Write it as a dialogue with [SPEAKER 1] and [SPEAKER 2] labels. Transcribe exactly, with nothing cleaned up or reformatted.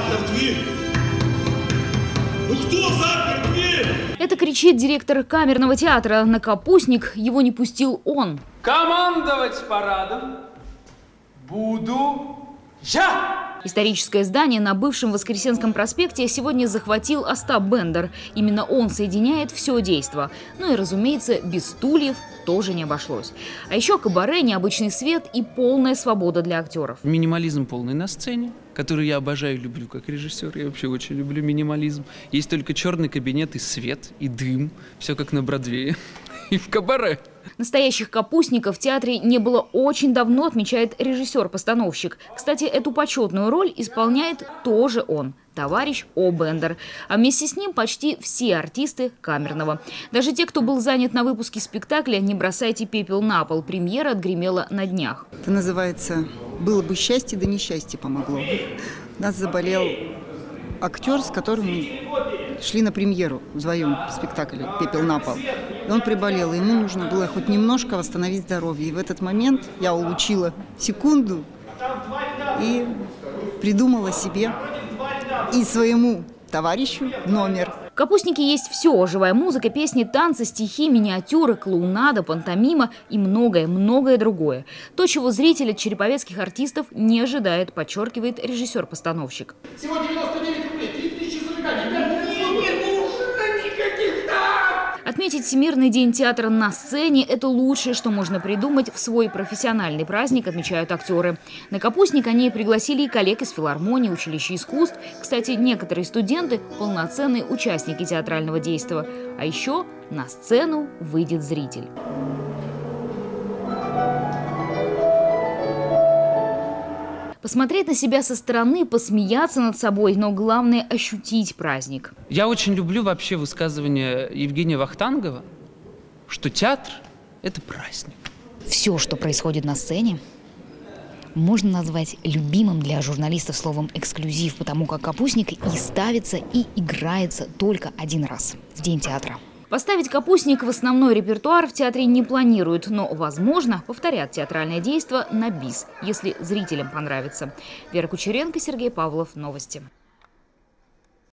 [SPEAKER 1] Запер дверь! Ну кто запер дверь?
[SPEAKER 2] Это кричит директор камерного театра. На капустник его не пустил он.
[SPEAKER 3] Командовать парадом буду я!
[SPEAKER 2] Историческое здание на бывшем Воскресенском проспекте сегодня захватил Остап Бендер. Именно он соединяет все действо. Ну и, разумеется, без стульев тоже не обошлось. А еще кабаре, необычный свет и полная свобода для актеров.
[SPEAKER 4] Минимализм полный на сцене, который я обожаю и люблю как режиссер. Я вообще очень люблю минимализм. Есть только черный кабинет и свет, и дым. Все как на Бродвее. И в кабаре.
[SPEAKER 2] Настоящих капустников в театре не было очень давно, отмечает режиссер-постановщик. Кстати, эту почетную роль исполняет тоже он, товарищ О. Бендер. А вместе с ним почти все артисты камерного. Даже те, кто был занят на выпуске спектакля «Не бросайте пепел на пол». Премьера отгремела на днях.
[SPEAKER 5] Это называется «Было бы счастье, да несчастье помогло». У нас заболел актер, с которым мы шли на премьеру вдвоем в спектакле «Пепел на пол». И он приболел, и ему нужно было хоть немножко восстановить здоровье. И в этот момент я улучила секунду и придумала себе и своему товарищу номер.
[SPEAKER 2] В «Капустнике» есть все – живая музыка, песни, танцы, стихи, миниатюры, клоунада, пантомима и многое-многое другое. То, чего зритель от череповецких артистов не ожидает, подчеркивает режиссер-постановщик.
[SPEAKER 1] Всего девяносто девять рублей, три тысячи замеганий, пять тысяч. Не нужно никаких там!
[SPEAKER 2] Отметить Всемирный день театра на сцене – это лучшее, что можно придумать в свой профессиональный праздник, отмечают актеры. На «Капустник» они пригласили и коллег из филармонии, училища искусств. Кстати, некоторые студенты – полноценные участники театрального действа. А еще на сцену выйдет зритель. Посмотреть на себя со стороны, посмеяться над собой, но главное – ощутить праздник.
[SPEAKER 4] Я очень люблю вообще высказывание Евгения Вахтангова, что театр – это праздник.
[SPEAKER 6] Все, что происходит на сцене, можно назвать любимым для журналистов словом «эксклюзив», потому как «Капустник» и ставится, и играется только один раз – в День театра.
[SPEAKER 2] Поставить «Капустник» в основной репертуар в театре не планируют, но, возможно, повторят театральное действо на бис, если зрителям понравится. Вера Кучеренко, Сергей Павлов. Новости.